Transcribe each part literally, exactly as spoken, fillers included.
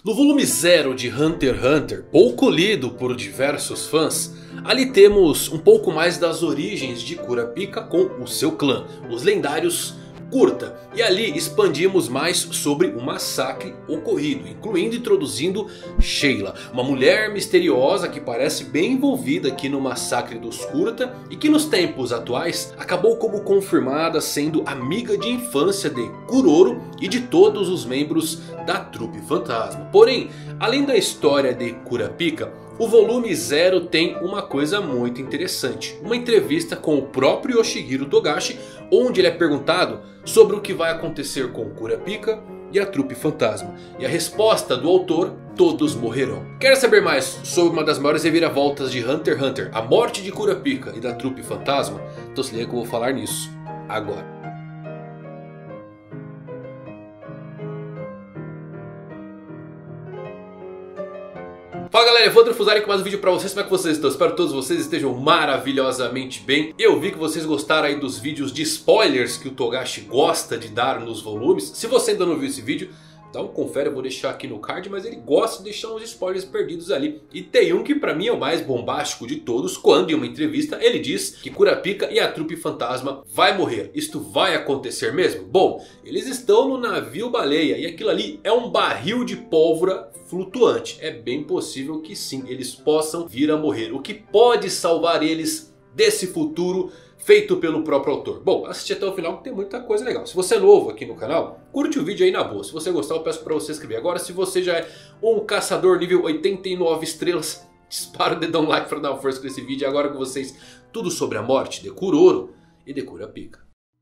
No volume zero de Hunter x Hunter, pouco lido por diversos fãs, ali temos um pouco mais das origens de Kurapika com o seu clã, os lendários Kurta. E ali expandimos mais sobre o massacre ocorrido, incluindo introduzindo Sheila, uma mulher misteriosa que parece bem envolvida aqui no massacre dos Kurta e que nos tempos atuais acabou como confirmada sendo amiga de infância de Kuroro e de todos os membros da trupe fantasma. Porém, além da história de Kurapika, o volume zero tem uma coisa muito interessante. Uma entrevista com o próprio Yoshihiro Togashi, onde ele é perguntado sobre o que vai acontecer com Kurapika e a trupe fantasma. E a resposta do autor: todos morrerão. Quer saber mais sobre uma das maiores reviravoltas de Hunter x Hunter, a morte de Kurapika e da trupe fantasma? Então se liga que eu vou falar nisso agora. Fala galera, Evandro Fusari com mais um vídeo pra vocês. Como é que vocês estão? Espero que todos vocês estejam maravilhosamente bem. Eu vi que vocês gostaram aí dos vídeos de spoilers que o Togashi gosta de dar nos volumes. Se você ainda não viu esse vídeo, dá um confere, eu vou deixar aqui no card. Mas ele gosta de deixar uns spoilers perdidos ali. E tem um que pra mim é o mais bombástico de todos, quando em uma entrevista ele diz que Kurapika e a trupe fantasma vai morrer. Isto vai acontecer mesmo? Bom, eles estão no navio baleia e aquilo ali é um barril de pólvora flutuante. É bem possível que sim, eles possam vir a morrer. O que pode salvar eles desse futuro feito pelo próprio autor? Bom, assiste até o final que tem muita coisa legal. Se você é novo aqui no canal, curte o vídeo aí na boa. Se você gostar, eu peço pra você se inscrever. Agora, se você já é um caçador nível oitenta e nove estrelas, dispara o dedão like pra dar uma força com esse vídeo. E agora com vocês, tudo sobre a morte de Kuroro e de Kurapika.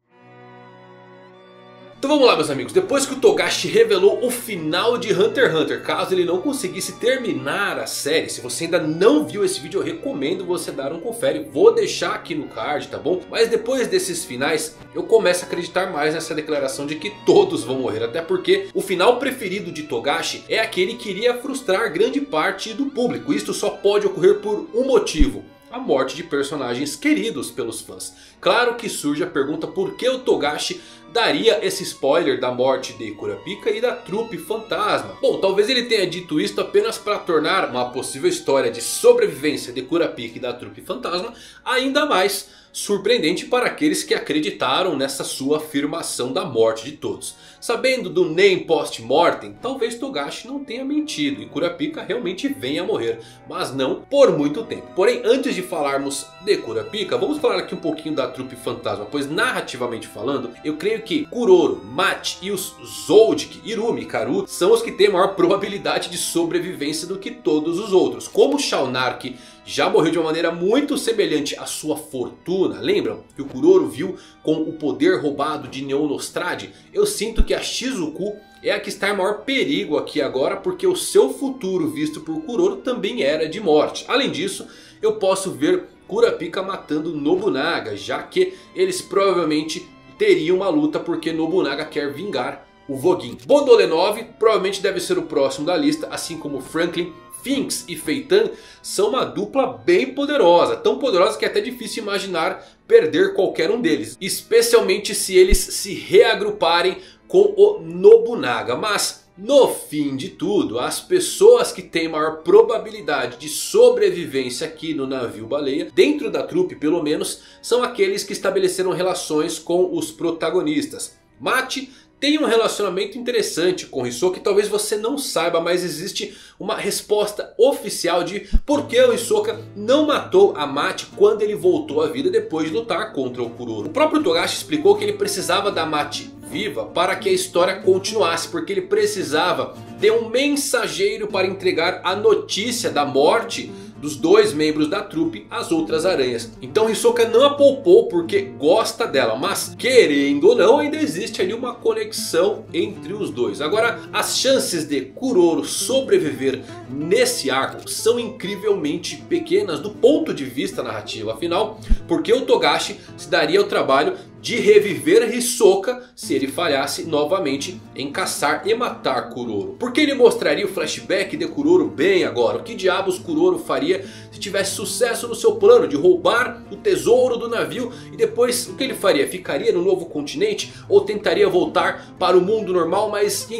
Então vamos lá meus amigos, depois que o Togashi revelou o final de Hunter x Hunter, caso ele não conseguisse terminar a série, se você ainda não viu esse vídeo eu recomendo você dar um confere, vou deixar aqui no card, tá bom? Mas depois desses finais eu começo a acreditar mais nessa declaração de que todos vão morrer, até porque o final preferido de Togashi é aquele que iria frustrar grande parte do público. Isto só pode ocorrer por um motivo: a morte de personagens queridos pelos fãs. Claro que surge a pergunta por que o Togashi daria esse spoiler da morte de Kurapika e da trupe fantasma. Bom, talvez ele tenha dito isso apenas para tornar uma possível história de sobrevivência de Kurapika e da trupe fantasma ainda mais surpreendente para aqueles que acreditaram nessa sua afirmação da morte de todos. Sabendo do nem post-mortem, talvez Togashi não tenha mentido e Kurapika realmente venha a morrer, mas não por muito tempo. Porém, antes de falarmos de Kurapika, vamos falar aqui um pouquinho da trupe fantasma, pois narrativamente falando, eu creio que Kuroro, Machi e os Zoldyck, Irumi e Karu são os que têm maior probabilidade de sobrevivência do que todos os outros. Como Shaunark já morreu de uma maneira muito semelhante à sua fortuna, lembram que o Kuroro viu com o poder roubado de Neon Nostrade? Eu sinto que a Shizuku é a que está em maior perigo aqui agora, porque o seu futuro visto por Kuroro também era de morte. Além disso, eu posso ver Kurapika matando Nobunaga, já que eles provavelmente teriam uma luta porque Nobunaga quer vingar o Vogin. Bondolenov provavelmente deve ser o próximo da lista, assim como Franklin, Finks e Feitan são uma dupla bem poderosa. Tão poderosa que é até difícil imaginar perder qualquer um deles. Especialmente se eles se reagruparem com o Nobunaga. Mas no fim de tudo, as pessoas que têm maior probabilidade de sobrevivência aqui no navio baleia, dentro da trupe pelo menos, são aqueles que estabeleceram relações com os protagonistas. Machi tem um relacionamento interessante com Hisoka, que talvez você não saiba, mas existe uma resposta oficial de por que o Hisoka não matou a Machi quando ele voltou à vida depois de lutar contra o Kuroro. O próprio Togashi explicou que ele precisava da Machi viva para que a história continuasse, porque ele precisava de um mensageiro para entregar a notícia da morte dos dois membros da trupe às outras aranhas. Então Hisoka não a poupou porque gosta dela, mas querendo ou não ainda existe ali uma conexão entre os dois. Agora, as chances de Kuroro sobreviver nesse arco são incrivelmente pequenas do ponto de vista narrativo. Afinal, porque o Togashi se daria o trabalho de reviver Hisoka se ele falhasse novamente em caçar e matar Kuroro? Porque ele mostraria o flashback de Kuroro bem agora. O que diabos Kuroro faria se tivesse sucesso no seu plano de roubar o tesouro do navio? E depois o que ele faria? Ficaria no novo continente ou tentaria voltar para o mundo normal? Mas então,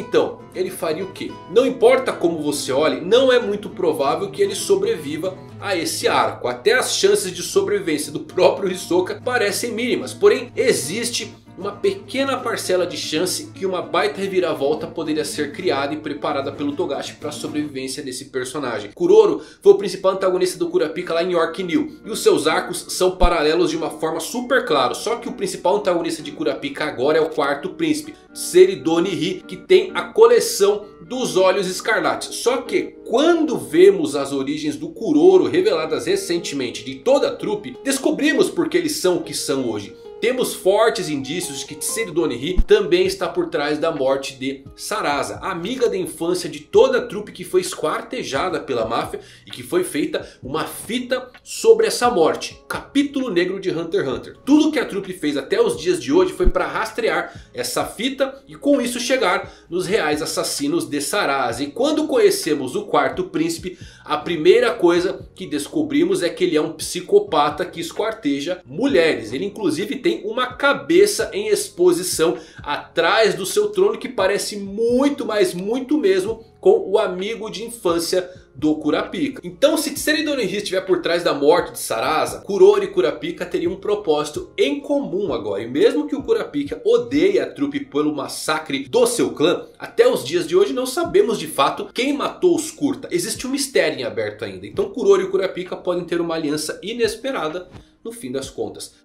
ele faria o quê? Não importa como você olhe, não é muito provável que ele sobreviva a esse arco. Até as chances de sobrevivência do próprio Hisoka parecem mínimas. Porém, existe uma pequena parcela de chance que uma baita reviravolta poderia ser criada e preparada pelo Togashi para a sobrevivência desse personagem. Kuroro foi o principal antagonista do Kurapika lá em York New. E os seus arcos são paralelos de uma forma super clara. Só que o principal antagonista de Kurapika agora é o quarto príncipe, Seridonihi, que tem a coleção dos Olhos Escarlates. Só que quando vemos as origens do Kuroro reveladas recentemente de toda a trupe, descobrimos porque eles são o que são hoje. Temos fortes indícios de que Seridonihi também está por trás da morte de Sarasa, amiga da infância de toda a trupe que foi esquartejada pela máfia e que foi feita uma fita sobre essa morte. Capítulo negro de Hunter x Hunter. Tudo que a trupe fez até os dias de hoje foi para rastrear essa fita e com isso chegar nos reais assassinos de Sarasa. E quando conhecemos o quarto príncipe, a primeira coisa que descobrimos é que ele é um psicopata que esquarteja mulheres. Ele inclusive tem Tem uma cabeça em exposição atrás do seu trono que parece muito, mas muito mesmo com o amigo de infância do Kurapika. Então, se Seridonihi estiver por trás da morte de Sarasa, Kuroro e Kurapika teriam um propósito em comum agora. E mesmo que o Kurapika odeie a trupe pelo massacre do seu clã, até os dias de hoje não sabemos de fato quem matou os Kurta. Existe um mistério em aberto ainda. Então Kuroro e Kurapika podem ter uma aliança inesperada no fim das contas.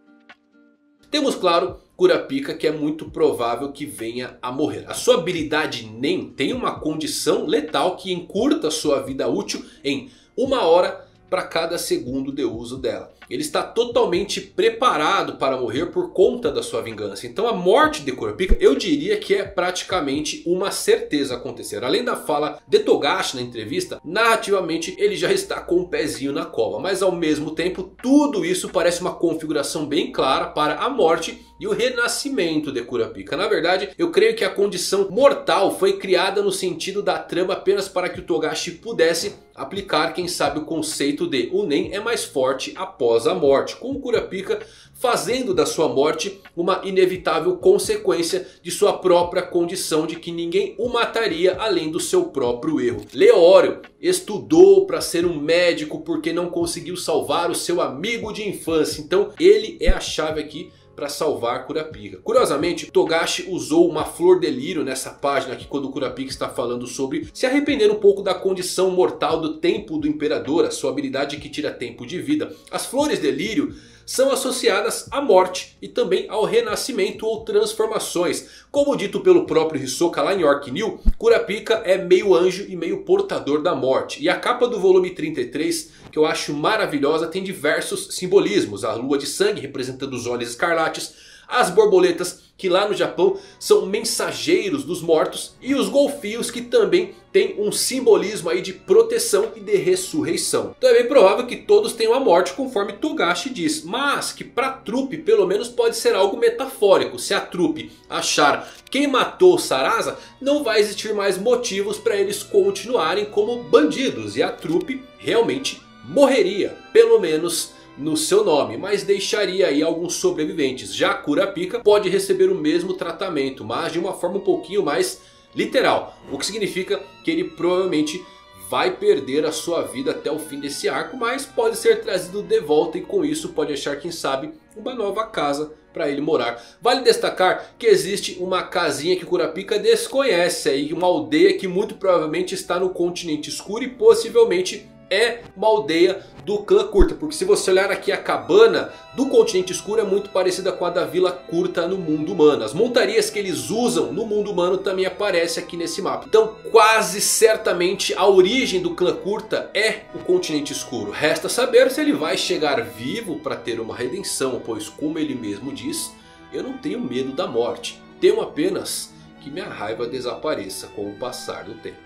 Temos, claro, Kurapika, que é muito provável que venha a morrer. A sua habilidade Nen tem uma condição letal que encurta sua vida útil em uma hora para cada segundo de uso dela. Ele está totalmente preparado para morrer por conta da sua vingança. Então a morte de Kurapika eu diria que é praticamente uma certeza acontecer. Além da fala de Togashi na entrevista, narrativamente ele já está com um pezinho na cova. Mas ao mesmo tempo tudo isso parece uma configuração bem clara para a morte e o renascimento de Kurapika. Na verdade, eu creio que a condição mortal foi criada no sentido da trama apenas para que o Togashi pudesse aplicar, quem sabe, o conceito de o Nen é mais forte após a morte, com o Kurapika fazendo da sua morte uma inevitável consequência de sua própria condição de que ninguém o mataria além do seu próprio erro. Leório estudou para ser um médico porque não conseguiu salvar o seu amigo de infância. Então ele é a chave aqui para salvar Kurapika. Curiosamente, Togashi usou uma flor de lírio nessa página aqui quando o Kurapika está falando sobre se arrepender um pouco da condição mortal do tempo do imperador, a sua habilidade que tira tempo de vida. As flores de lírio são associadas à morte e também ao renascimento ou transformações. Como dito pelo próprio Hisoka lá em York New, Kurapika é meio anjo e meio portador da morte. E a capa do volume trinta e três, que eu acho maravilhosa, tem diversos simbolismos. A lua de sangue representando os olhos escarlates, as borboletas que lá no Japão são mensageiros dos mortos, e os golfinhos que também tem um simbolismo aí de proteção e de ressurreição. Então é bem provável que todos tenham a morte conforme Togashi diz, mas que para a trupe pelo menos pode ser algo metafórico. Se a trupe achar quem matou Sarasa, não vai existir mais motivos para eles continuarem como bandidos, e a trupe realmente morreria, pelo menos no seu nome, mas deixaria aí alguns sobreviventes. Já Kurapika pode receber o mesmo tratamento, mas de uma forma um pouquinho mais literal. O que significa que ele provavelmente vai perder a sua vida até o fim desse arco, mas pode ser trazido de volta e com isso pode achar, quem sabe, uma nova casa para ele morar. Vale destacar que existe uma casinha que Kurapika desconhece aí, uma aldeia que muito provavelmente está no continente escuro e possivelmente é uma aldeia do clã Kurta, porque se você olhar aqui a cabana do continente escuro é muito parecida com a da Vila Kurta no mundo humano. As montarias que eles usam no mundo humano também aparecem aqui nesse mapa. Então quase certamente a origem do clã Kurta é o continente escuro. Resta saber se ele vai chegar vivo para ter uma redenção, pois como ele mesmo diz, eu não tenho medo da morte, temo apenas que minha raiva desapareça com o passar do tempo.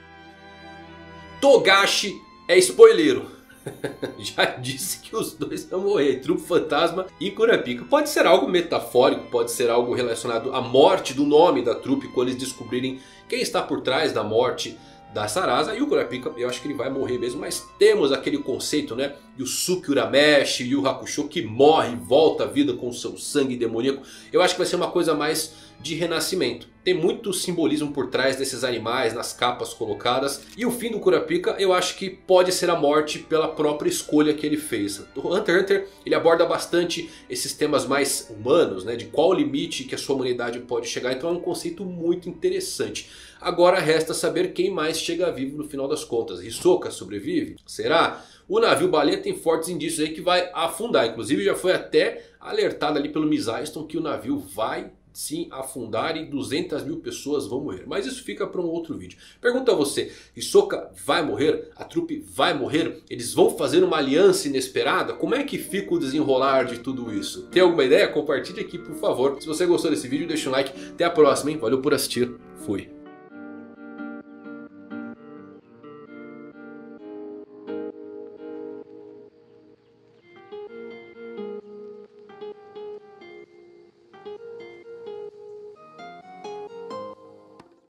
Togashi é spoileiro. Já disse que os dois vão morrer. Trupe Fantasma e Kurapika. Pode ser algo metafórico. Pode ser algo relacionado à morte do nome da trupe. Quando eles descobrirem quem está por trás da morte da Sarasa. E o Kurapika, eu acho que ele vai morrer mesmo. Mas temos aquele conceito, né? Yusuke Urameshi, Yu Hakusho, que morre e volta à vida com seu sangue demoníaco. Eu acho que vai ser uma coisa mais de renascimento. Tem muito simbolismo por trás desses animais, nas capas colocadas. E o fim do Kurapika eu acho que pode ser a morte pela própria escolha que ele fez. O Hunter x Hunter ele aborda bastante esses temas mais humanos, né? De qual o limite que a sua humanidade pode chegar. Então é um conceito muito interessante. Agora resta saber quem mais chega vivo no final das contas. Hisoka sobrevive? Será? O navio baleia tem fortes indícios aí que vai afundar. Inclusive já foi até alertado ali pelo Miss Aiston que o navio vai sim afundar e duzentas mil pessoas vão morrer. Mas isso fica para um outro vídeo. Pergunto a você, Hisoka vai morrer? A trupe vai morrer? Eles vão fazer uma aliança inesperada? Como é que fica o desenrolar de tudo isso? Tem alguma ideia? Compartilhe aqui por favor. Se você gostou desse vídeo deixa um like. Até a próxima, hein? Valeu por assistir. Fui.